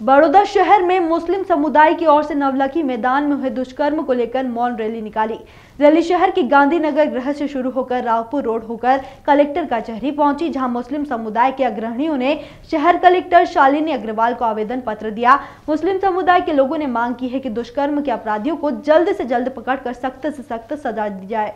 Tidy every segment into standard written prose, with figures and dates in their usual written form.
बड़ौदा शहर में मुस्लिम समुदाय की ओर से नवलखी मैदान में हुए दुष्कर्म को लेकर मौन रैली निकाली। रैली शहर के गांधीनगर गृह से शुरू होकर रावपुर रोड होकर कलेक्टर कचहरी पहुंची, जहां मुस्लिम समुदाय के अग्रहियों ने शहर कलेक्टर शालिनी अग्रवाल को आवेदन पत्र दिया। मुस्लिम समुदाय के लोगों ने मांग की है कि दुष्कर्म के अपराधियों को जल्द से जल्द पकड़कर सख्त से सख्त सजा दी जाए।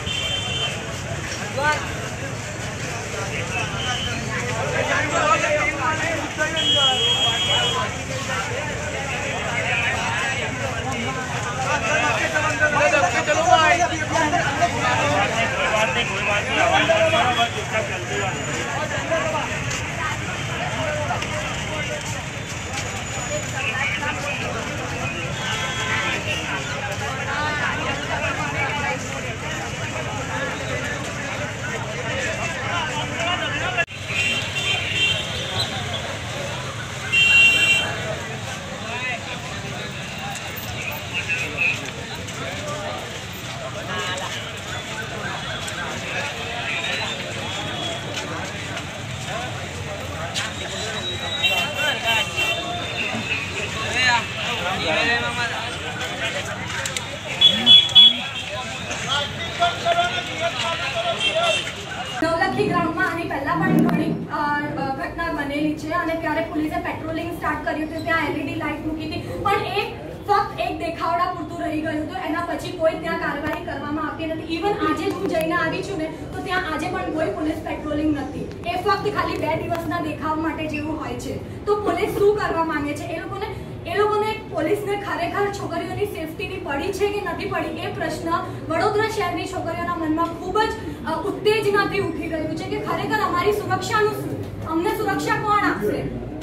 નવલખી ગ્રાઉન્ડમાં આની પહેલા પણ ઘણી ઘટના બનેલી છે અને ત્યારે પોલીસે પેટ્રોલિંગ સ્ટાર્ટ કર્યું હતું, ત્યાં એલઈડી લાઇટ મૂકી હતી, પણ ફક્ત એક દેખાવડા પૂરતું રહી ગયું હતું। એના પછી કોઈ ત્યાં કાર્યવાહી કરવામાં આવતી નથી। ઇવન આજે હું જઈને આવી છું ને તો ત્યાં આજે પણ કોઈ પોલીસ પેટ્રોલિંગ નથી। એ ફક્ત ખાલી 2 દિવસના દેખાવ માટે જેવું હોય છે। તો પોલીસ શું કરવા માંગે છે? એ લોકોને પોલીસને ખરેખર છોકરીઓની સેફટીની પડી છે કે નથી પડી એ પ્રશ્ન વડોદરા શહેરની છોકરીઓના મનમાં ખૂબ જ ઉત્તેજનાથી ઉઠી ગયું છે કે ખરેખર અમારી સુરક્ષાનું શું? અમને સુરક્ષા કોણ આપશે?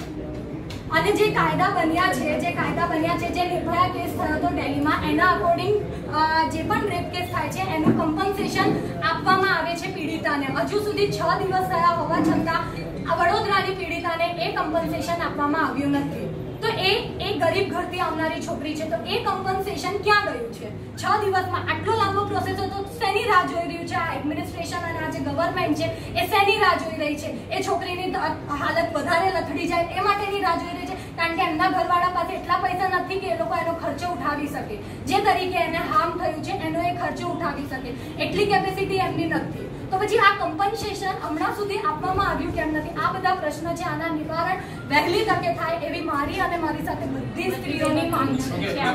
અને જે કાયદા બન્યા છે જે નિર્ભયા કેસ થયો હતો દિલ્હીમાં, એના અકોર્ડિંગ જે પણ રેપ કેસ થાય છે એનું કમ્પન્સેશન આપવામાં આવે છે પીડિતાને। હજુ સુધી 6 દિવસ થયા હોવા છતાં આ વડોદરાની પીડિતાને એ કમ્પન્સેશન આપવામાં આવ્યું નથી। तो एक गरीब घरથી આવનારી છોકરી છે, તો એ કમ્પન્સેશન ક્યાં ગયું છે? 6 દિવસમાં આટલો લાંબો પ્રોસેસ હતો, શેની રાહ જોઈ રહ્યું છે આ એડમિનિસ્ટ્રેશન અને આ જે ગવર્નમેન્ટ છે એ શેની રાહ જોઈ રહી છે? એ છોકરીની હાલત વધારે લથડી જાય એ માટેની રાહ જોઈ રહી છે, કારણ કે એમના ઘરવાળા પાસે એટલા પૈસા નથી કે એ લોકો એનો ખર્ચો ઉઠાવી શકે। જે તરીકે એને હાર્મ થયું છે એનો એ ખર્ચો ઉઠાવી શકે એટલી કેપેસિટી એમની નથી। તો પછી આ કમ્પન્સેશન હમણાં સુધી આપવામાં આવ્યું કેમ નથી? આ બધા પ્રશ્ન છે, આના નિવારણ વહેલી તકે થાય એવી મારી અને મારી સાથે બધી સ્ત્રીઓની માંગ છે।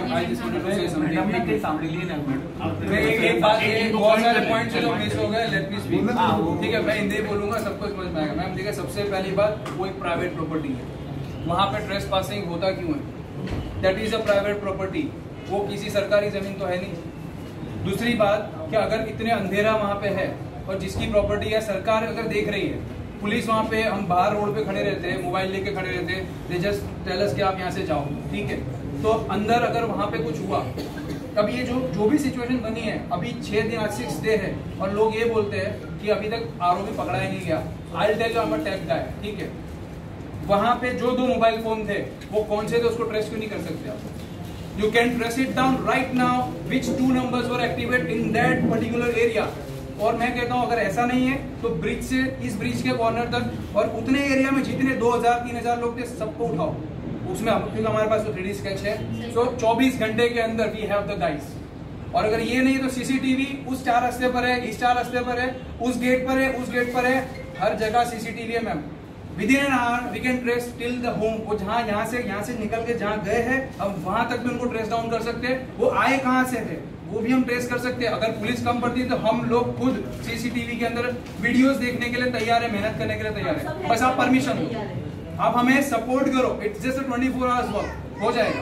एक बात, बहुत सारे पॉइंट जो मिस हो गए, लेट मी स्पीक। ठीक है, मैं हिंदी बोलूंगा, सबको समझ में आएगा। मैम देखिए, सबसे पहली बात, वो एक प्राइवेट प्रॉपर्टी है, वहाँ पे ट्रेस पासिंग होता क्यों है? That is a private property, वो किसी सरकारी जमीन तो है नहीं। दूसरी बात कि अगर इतने अंधेरा वहाँ पे है और जिसकी प्रॉपर्टी है सरकार अगर देख रही है, पुलिस वहाँ पे, हम बाहर रोड पे खड़े रहते हैं, मोबाइल लेके खड़े रहते हैं, दे जस्ट टेल अस कि आप यहाँ से जाओ, ठीक है। तो अंदर अगर वहाँ पे कुछ हुआ, तब ये जो भी सिचुएशन बनी है, अभी 6 दिन, आज 6 डे है और लोग ये बोलते हैं कि अभी तक आरोपी पकड़ा ही नहीं गया। I tell you, I am a tech guy, ठीक है। वहाँ पे जो 2 मोबाइल फोन थे वो कौन से थे, उसको ट्रेस क्यों नहीं कर सकते आप? You can trace it down right now which 2 numbers were activate in that particular area. और मैं कहता हूं अगर ऐसा नहीं है तो ब्रिज से इस ब्रिज के कॉर्नर तक और उतने एरिया में जितने 2000-3000 लोग थे सबको उठाओ उसमें, क्योंकि हमारे पास तो 3D स्केच है। तो 24 घंटे के अंदर वी हैव द गाइस। और अगर ये नहीं तो सीसीटीवी उस 4 रास्ते पर है, इस 4 रास्ते पर है, उस गेट पर है, उस गेट पर है, हर जगह सीसीटीवी है ma'am. Within an hour we can trace till the home. वो जहाँ यहाँ से निकल के जहाँ गए हैं हम वहां तक भी उनको ट्रेस डाउन कर सकते हैं। वो आए कहाँ से थे वो भी हम ट्रेस कर सकते हैं। अगर पुलिस कम पड़ती है तो हम लोग खुद सीसीटीवी के अंदर वीडियोस देखने के लिए तैयार है, मेहनत करने के लिए तैयार है, बस आप परमिशन दो, आप हमें सपोर्ट करो। इट्स जस्ट 24 आवर्स वर्क, हो जाएगा।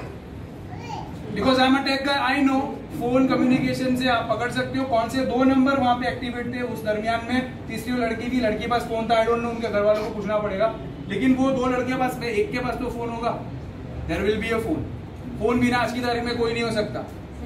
Because I am a tech guy, I know phone communication से आप पकड़ सकते हो कौन से 2 नंबर वहां पे एक्टिवेट थे। उस दरमियान में तीसरी लड़की थी, लड़की के पास फोन था, आई डोंट नो, उनके घर वालों को पूछना पड़ेगा। लेकिन वो 2 लड़के के पास, एक के पास तो फोन होगा, there will be a phone. Phone बिना आज की तारीख में कोई नहीं हो सकता।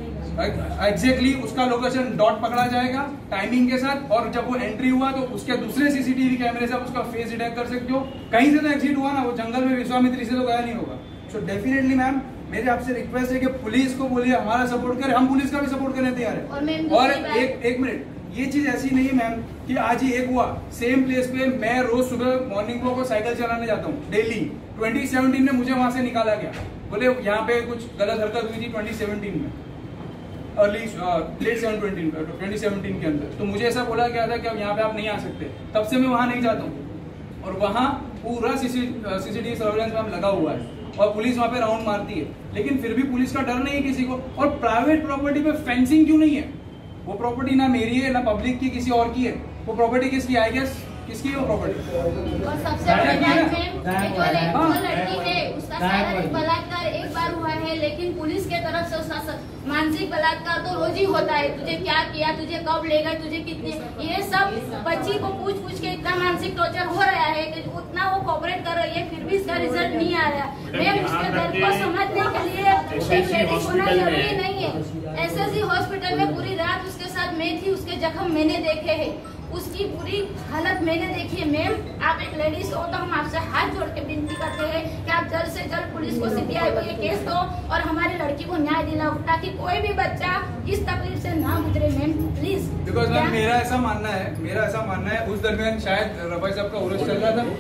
एग्जैक्टली उसका लोकेशन डॉट पकड़ा जाएगा टाइमिंग के साथ, और जब वो एंट्री हुआ तो उसके दूसरे सीसीटीवी कैमरे से आप उसका फेस डिटेक्ट कर सकते हो। कहीं से तो एग्जिट हुआ ना, वो जंगल में विश्वामित्री से तो गया नहीं होगा। सो डेफिनेटली मैम मेरे आपसे रिक्वेस्ट है कि पुलिस को बोलिए हमारा सपोर्ट करे, हम पुलिस का भी सपोर्ट करने तैयार है। और एक मिनट, ये चीज ऐसी नहीं है मैम कि आज ही एक हुआ। सेम प्लेस पे मैं रोज सुबह मॉर्निंग वॉक और साइकिल चलाने जाता हूँ डेली। 2017 में मुझे वहां से निकाला गया, बोले यहाँ पे कुछ गलत हरकत हुई थी 2017 में, अर्ली लेट 2017 के अंदर। तो मुझे ऐसा बोला गया था कि अब यहाँ पे आप नहीं आ सकते, तब से मैं वहां नहीं जाता हूँ। और वहाँ पूरा सीसीटीवी सर्वेलेंस मैम लगा हुआ है और पुलिस वहां पे राउंड मारती है, लेकिन फिर भी पुलिस का डर नहीं है किसी को। और प्राइवेट प्रॉपर्टी पे फेंसिंग क्यों नहीं है? वो प्रॉपर्टी ना मेरी है ना पब्लिक की, किसी और की है। वो प्रॉपर्टी किसकी? आई गेस किसकी है वो प्रॉपर्टी? और सबसे बड़ी बात है जो लड़की है उसका शारीरिक बलात्कार एक बार हुआ है, लेकिन पुलिस के तरफ से उसका मानसिक बलात्कार तो रोज ही होता है। तुझे क्या किया, तुझे कब ले गए, तुझे कितने, ये सब बच्ची को पूछ के इतना मानसिक टॉर्चर हो रहा है कि उतना वो कोऑपरेट कर रही है, फिर भी इसका रिजल्ट नहीं आ रहा। मैं उसके दर्द को समझने के लिए मेडिक होना जरूरी नहीं है। एसएसजी हॉस्पिटल में पूरी रात उसके साथ मैं थी, उसके जख्म मैंने देखे हैं, उसकी पूरी हालत मैंने देखी है। मैम आप एक लेडीज हो तो हम आपसे हाथ जोड़ के विनती करते हैं कि आप जल्द से जल्द पुलिस को सीबीआई को ये केस दो और हमारी लड़की को न्याय दिलाओ, ताकि कोई भी बच्चा इस तकलीफ से ना गुजरे। Ma'am please. बिकॉज मैम मेरा ऐसा मानना है उस दरमियान शायद रफाई साहब का उर्स चल रहा था,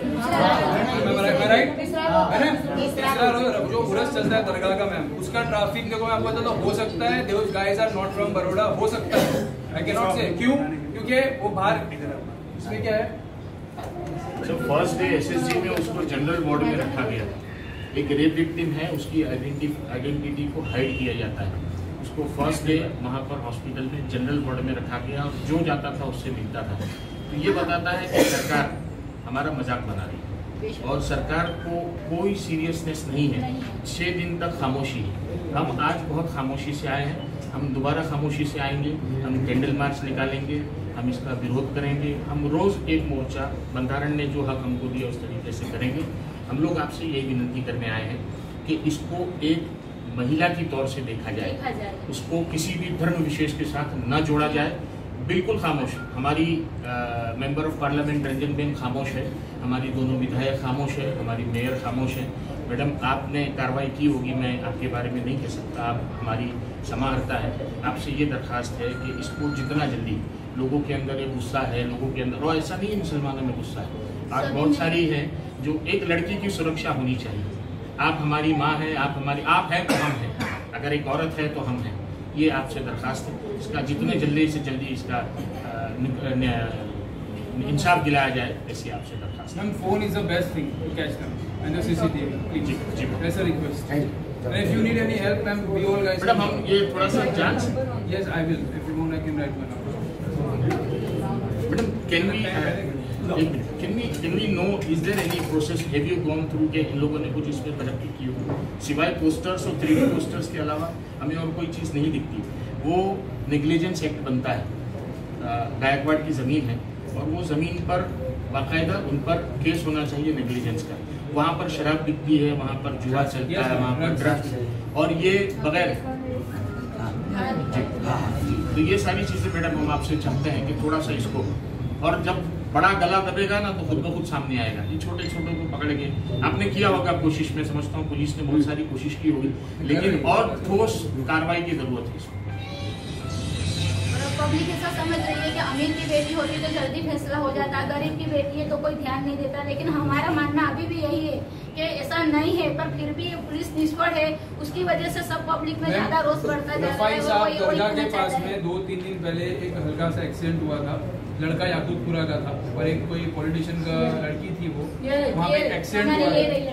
राइट? तीसरा जो उर्स चलता है दरगाह का मैम, उसका ट्रैफिक देखो मैं आपको बताता हूँ, हो सकता है those guys are not from Baroda, हो सकता है, I cannot say। क्यों? क्योंकि वो बाहर, इसमें क्या है, तो फर्स्ट डे एसएसजी में उसको जनरल वार्ड में रखा गया था। एक रेप विक्टिम है, उसकी आइडेंटिटी को हाइड किया जाता है। उसको फर्स्ट डे वहाँ पर हॉस्पिटल में जनरल वार्ड में रखा गया और जो जाता था उससे मिलता था। तो ये बताता है कि सरकार हमारा मजाक बना रही है और सरकार को कोई सीरियसनेस नहीं है। 6 दिन तक खामोशी है। हम आज बहुत खामोशी से आए हैं, हम दोबारा खामोशी से आएंगे। हम कैंडल मार्च निकालेंगे, हम इसका विरोध करेंगे। हम रोज एक मोर्चा, बंधारण ने जो हक हमको दिया उस तरीके से करेंगे। हम लोग आपसे यही विनती करने आए हैं कि इसको एक महिला की तौर से देखा जाए, उसको किसी भी धर्म विशेष के साथ न जोड़ा जाए। बिल्कुल खामोश। हमारी member of parliament Ranjan ben खामोश है, हमारी दोनों विधायक खामोश है, हमारी मेयर खामोश है। मैडम आपने कार्रवाई की होगी, मैं आपके बारे में नहीं कह सकता, आप हमारी समाहर्ता है। आपसे ये दरख्वास्त है कि इसको जितना जल्दी, लोगों के अंदर एक गुस्सा है, लोगों के अंदर, और ऐसा नहीं है मुसलमानों में गुस्सा है, आज बहुत सारी है जो एक लड़की की सुरक्षा होनी चाहिए। आप हमारी माँ है, आप हैं तो हम हैं, अगर एक औरत है तो हम हैं। ये आपसे दरखास्त है, इसका जितने जल्दी से जल्दी इसका इंसाफ दिलाया जाए, ऐसी आपसे दरखास्त। Ma'am phone is the best thing to catch them and the CCTV, please ऐसा request. And if you need any help, ma'am, we all guys। Madam हम ये थोड़ा सा जांच। Yes, I will. If you want, I can write my number। Madam can we know is there any process, have you gone through के इन लोगों ने कुछ इसमें तरक्की की हो? सिवाय पोस्टर्स और 3D पोस्टर्स के अलावा हमें और कोई चीज़ नहीं दिखती। वो नेग्लिजेंस एक्ट बनता है, गायकवाड़ की ज़मीन है और वो ज़मीन पर बाकायदा उन पर केस होना चाहिए नेग्लिजेंस का। वहाँ पर शराब बिकती है, वहाँ पर जुआ चलता है, वहाँ पर ड्रग्स, और ये बगैर तो ये सारी चीज़ें मैडम हम आपसे चाहते हैं कि थोड़ा सा इसको, और जब बड़ा गला दबेगा ना तो खुद ब खुद सामने आएगा। ये छोटे छोटे को पकड़ के आपने किया होगा कोशिश, में समझता हूँ पुलिस ने बहुत सारी कोशिश की होगी, लेकिन और ठोस कार्रवाई की जरूरत है इसमें। पब्लिक ऐसा समझ रही है कि अमीर की बेटी होती तो जल्दी फैसला हो जाता, गरीब की बेटी है तो कोई ध्यान नहीं देता, लेकिन हमारा मानना अभी भी यही है कि ऐसा नहीं है। पर फिर भी पुलिस निष्फल है, उसकी वजह से सब पब्लिक में ज्यादा रोष बढ़ता जा रहा है। दरगाह के पास में 2-3 दिन पहले एक हल्का सा एक्सीडेंट हुआ था, लड़का याकूबपुरा का था और एक कोई पॉलिटिशियन का लड़की थी, वो वहाँ पे एक्सीडेंट हुआ।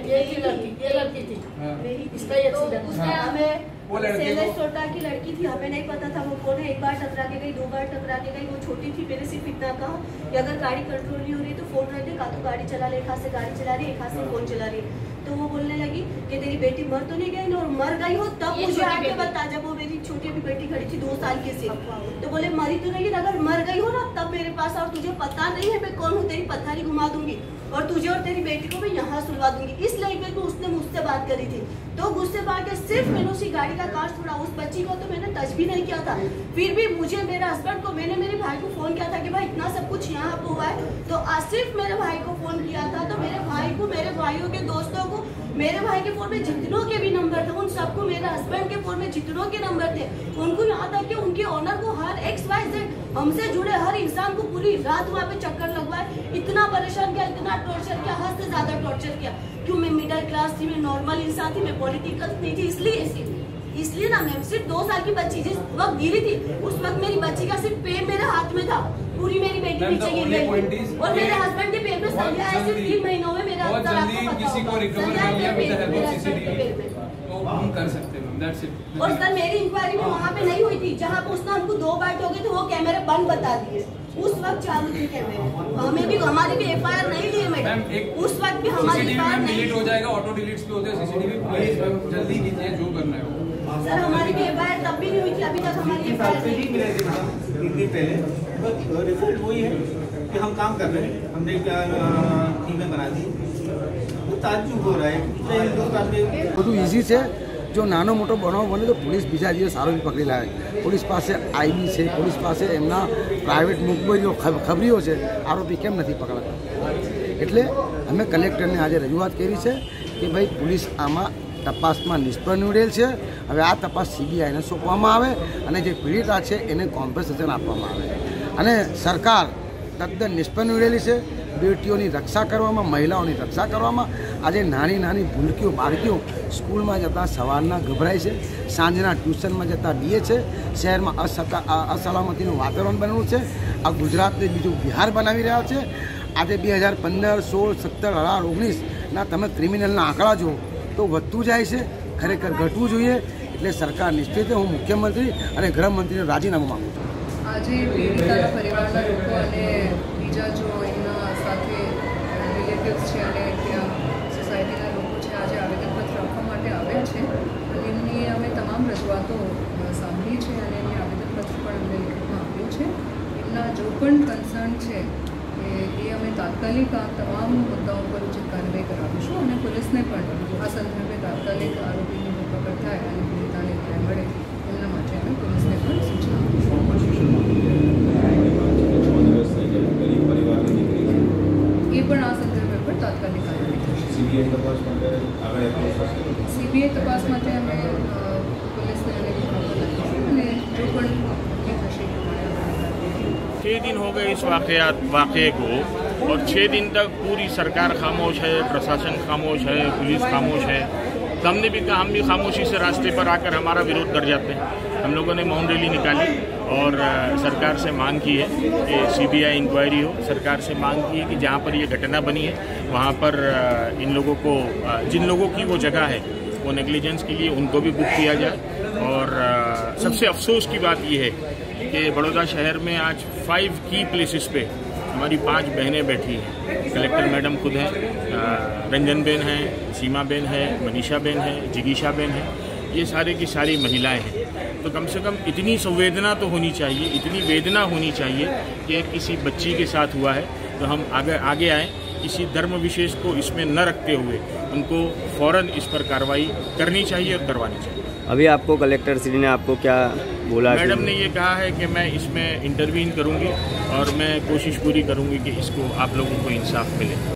वो छोटा की लड़की थी, हमें नहीं पता था वो कौन है। एक बार टकरा के गई, 2 बार टकरा के गई। वो छोटी थी, मैंने सिर्फ इतना कहा कि अगर गाड़ी कंट्रोल नहीं हो रही तो फोन रख दे, का तो गाड़ी चला ले, एक हाथ से गाड़ी चला रही है, एक हाथ से फोन चला रही है। तो वो बोलने लगी कि तेरी बेटी मर तो नहीं गई ना, और मर गई हो तब मुझे आके बता। जब वो मेरी छोटी भी बेटी खड़ी थी 2 साल की से, तो बोले मरी तो नहीं, अगर मर गई हो ना तब मेरे पास, और तुझे पता नहीं है मैं कौन हूँ, तेरी पथारी घुमा दूंगी और तुझे और तेरी बेटी को मैं यहाँ सुलवा दूंगी। इस लैंग्वेज में उसने मुझसे बात बात करी थी। तो गुस्से में आके सिर्फ मैंने उसी गाड़ी का कांच थोड़ा, उस बच्ची को तो मैंने टच भी नहीं किया था। फिर भी मुझे मेरे हस्बैंड को, मैंने मेरे भाई को फोन किया था कि भाई इतना सब कुछ यहाँ पे हुआ है, तो सिर्फ मेरे भाई को फोन किया था। तो मेरे भाई को, मेरे भाइयों के दोस्तों को, मेरे भाई के फोन में जितनों के भी नंबर थे उन सबको, मेरे हस्बैंड के फोन में जितनों के नंबर थे उनको, यहाँ तक कि उनके ऑनर को, हर XYZ हमसे जुड़े हर इंसान को पूरी रात वहाँ पे चक्कर लगवाए, इतना परेशान किया, इतना टॉर्चर किया, हद से ज्यादा टॉर्चर किया। क्यों? मैं मिडिल क्लास थी, मैं नॉर्मल इंसान थी, मैं पॉलिटिकल नहीं थी, इसलिए ना मैं सिर्फ 2 साल की बच्ची जिस वक्त गिरी थी उस वक्त मेरी बच्ची का सिर्फ पैर मेरे हाथ में था, पूरी मेरी बेटी नीचे गिर गई और मेरे हस्बैंड के पैर में सलिया है। सिर्फ 3 महीनों में मेरा किसी को रिकवर कर लिया विद हेल्प ऑफ CCTV तो हम कर सकते हैं, दैट्स इट। और सर मेरी इंक्वायरी में वहाँ पे नहीं हुई थी, जहाँ पे उसने हमको 2 बार ठोके थे, वो कैमरे बंद बता दिए, उस वक्त चालू थे कैमरे। हमें भी, हमारी भी FIR नहीं ली है मैडम, उस वक्त भी हमारी FIR नहीं डिलीट हो जाएगा, ऑटो डिलीट्स पे होते हैं CCTV, प्लीज जल्दी कीजिए जो करना है। सर हमारी भी FIR तब भी नहीं हुई थी, अभी तक हमारी FIR नहीं हुई। पहले रिजल्ट वही है कि हम काम कर रहे हैं, हमने टीमें बना दी, तो ताज्जुब हो रहा है બધું ઇઝી છે। જો નાનો મોટો બનાવ બને તો પોલીસ બીજા દિવસ આરોપી પકડી લાવે। પોલીસ પાસે ID છે, પોલીસ પાસે એમના પ્રાઇવેટ મુખબરીઓ ખબરીઓ છે, આરોપી કેમ નથી પકડાતા? એટલે અમે કલેક્ટરને આજે રજૂઆત કરી છે કે ભાઈ પોલીસ આમાં તપાસમાં નિષ્ફળ નીવડેલ છે, હવે આ તપાસ CBIને સોંપવામાં આવે અને જે પીડિતા છે એને કોમ્પન્સેશન આપવામાં આવે। અને સરકાર તદ્દન નિષ્ફળ નીવડેલી છે બેટીઓની રક્ષા કરવામાં, મહિલાઓની રક્ષા કરવામાં। આજે નાની નાની ભૂલકીઓ, બાળકીઓ સ્કૂલમાં જતાં સવારના ગભરાય છે, સાંજના ટ્યુશનમાં જતાં બીએ છે। શહેરમાં અસલામતીનું વાતાવરણ બન્યું છે। આ ગુજરાતને બીજું બિહાર બનાવી રહ્યા છે। આજે 2015, 16, 17, 18, 19ના તમે ક્રિમિનલના આંકડા જુઓ તો વધતું જાય છે, ખરેખર ઘટવું જોઈએ। એટલે સરકાર નિશ્ચિત, હું મુખ્યમંત્રી અને ગૃહમંત્રીને રાજીનામું માગું છું। આજે પીડિતાના પરિવારના લોકો અને બીજા જો એમના સાથે રિલેટિવ્સ છે અને ત્યાં સોસાયટીના લોકો છે, આજે આવેદનપત્ર આપવા માટે આવ્યા છે અને એમની અમે તમામ રજૂઆતો સાંભળી છે અને એમની આવેદનપત્ર પણ અમને લેખિતમાં આપ્યું છે। એમના જો પણ કન્સર્ન છે એ અમે તાત્કાલિક આ તમામ મુદ્દાઓ પર ઉચિત કાર્યવાહી કરાવીશું અને પોલીસને પણ આ સંદર્ભે તાત્કાલિક આરોપીની ધરપકડ થાય અને પીડિતાને ન્યાય મળે એમના માટે અમે પોલીસને પણ સૂચના આપીશું। એ પણ આ સંદર્ભે પણ તાત્કાલિક કાર્યવાહી થશે। CBI તપાસ માટે અમે પોલીસને અને જો પણ થશે એ પ્રમાણે 6 दिन हो गए इस वाक़े को और 6 दिन तक पूरी सरकार खामोश है, प्रशासन खामोश है, पुलिस खामोश है। तो हमने भी कहा, हम भी खामोशी से रास्ते पर आकर हमारा विरोध कर जाते हैं। हम लोगों ने मौन रैली निकाली और सरकार से मांग की है कि CBI इंक्वायरी हो। सरकार से मांग की है कि जहाँ पर ये घटना बनी है वहाँ पर इन लोगों को, जिन लोगों की वो जगह है वो नेग्लिजेंस के लिए उनको भी बुक किया जाए। और सबसे अफसोस की बात ये है कि बड़ौदा शहर में आज 5 की प्लेसेस पे हमारी 5 बहनें बैठी हैं। कलेक्टर मैडम खुद हैं, रंजन बेन हैं, सीमा बेन है, मनीषा बेन है, जिगीशा बेन है, ये सारे की सारी महिलाएं हैं। तो कम से कम इतनी संवेदना तो होनी चाहिए, इतनी वेदना होनी चाहिए कि किसी बच्ची के साथ हुआ है तो हम आगे आएँ, किसी धर्म विशेष को इसमें न रखते हुए उनको फ़ौरन इस पर कार्रवाई करनी चाहिए और करवानी चाहिए। अभी आपको कलेक्टर श्री ने आपको क्या बोला? मैडम ने ये कहा है कि मैं इसमें इंटरवीन करूंगी और मैं कोशिश पूरी करूंगी कि इसको आप लोगों को इंसाफ मिले।